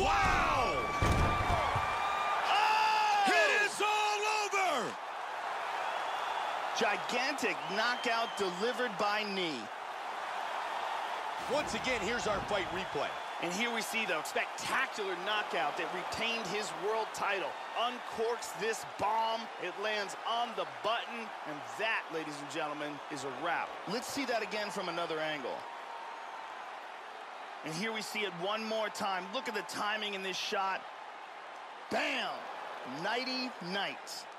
Wow! Oh! It is all over! Gigantic knockout delivered by knee. Once again, here's our fight replay. And here we see the spectacular knockout that retained his world title. Uncorks this bomb, it lands on the button, and that, ladies and gentlemen, is a wrap. Let's see that again from another angle. And here we see it one more time. Look at the timing in this shot. Bam! Nighty night.